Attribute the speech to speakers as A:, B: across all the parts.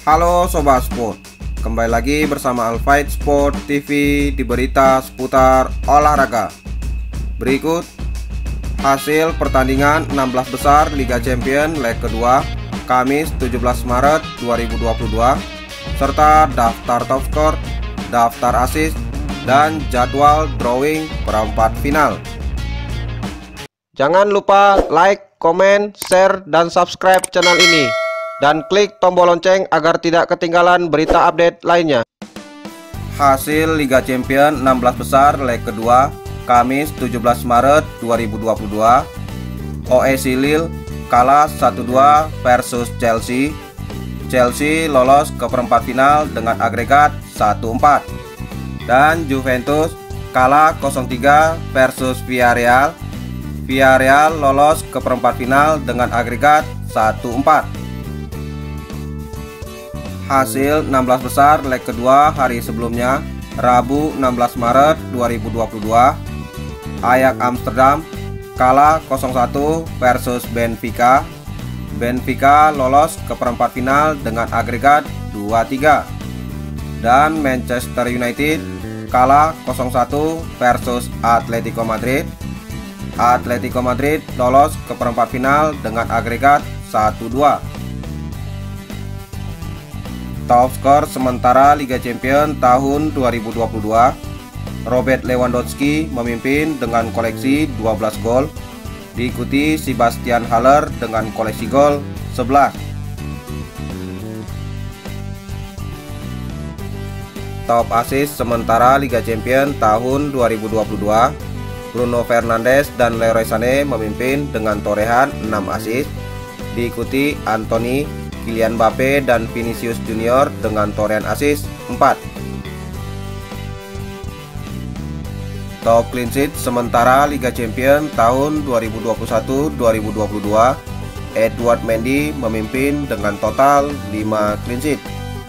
A: Halo Sobat Sport, kembali lagi bersama Alfight Sport TV di berita seputar olahraga. Berikut hasil pertandingan 16 besar Liga Champions leg kedua Kamis 17 Maret 2022 serta daftar top skor, daftar assist, dan jadwal drawing perempat final. Jangan lupa like, komen, share, dan subscribe channel ini dan klik tombol lonceng agar tidak ketinggalan berita update lainnya. Hasil Liga Champions 16 besar leg kedua Kamis 17 Maret 2022. OEC Lille kalah 1-2 versus Chelsea. Chelsea lolos ke perempat final dengan agregat 1-4. Dan Juventus kalah 0-3 versus Villarreal. Villarreal lolos ke perempat final dengan agregat 1-4. Hasil 16 besar leg kedua hari sebelumnya, Rabu 16 Maret 2022. Ajax Amsterdam kalah 0-1 versus Benfica. Benfica lolos ke perempat final dengan agregat 2-3. Dan Manchester United kalah 0-1 versus Atletico Madrid. Atletico Madrid lolos ke perempat final dengan agregat 1-2. Top skor sementara Liga Champions tahun 2022, Robert Lewandowski memimpin dengan koleksi 12 gol, diikuti Sebastian Haller dengan koleksi gol 11. Top assist sementara Liga Champions tahun 2022, Bruno Fernandes dan Leroy Sané memimpin dengan torehan 6 assist, diikuti Anthony, Kylian Mbappe, dan Vinicius Junior dengan torehan assist 4. Top clean sheet sementara Liga Champions tahun 2021-2022, Edouard Mendy memimpin dengan total 5 clean sheet.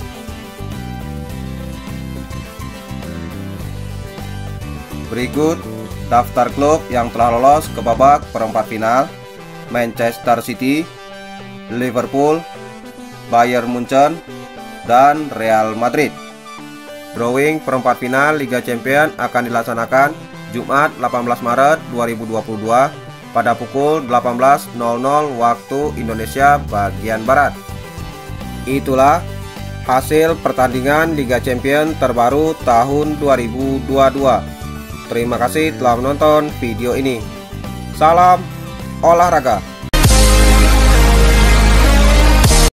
A: Berikut daftar klub yang telah lolos ke babak perempat final: Manchester City, Liverpool, Bayern Munchen, dan Real Madrid. Drawing perempat final Liga Champions akan dilaksanakan Jumat 18 Maret 2022 pada pukul 18.00 waktu Indonesia bagian Barat. Itulah hasil pertandingan Liga Champions terbaru tahun 2022. Terima kasih telah menonton video ini. Salam olahraga.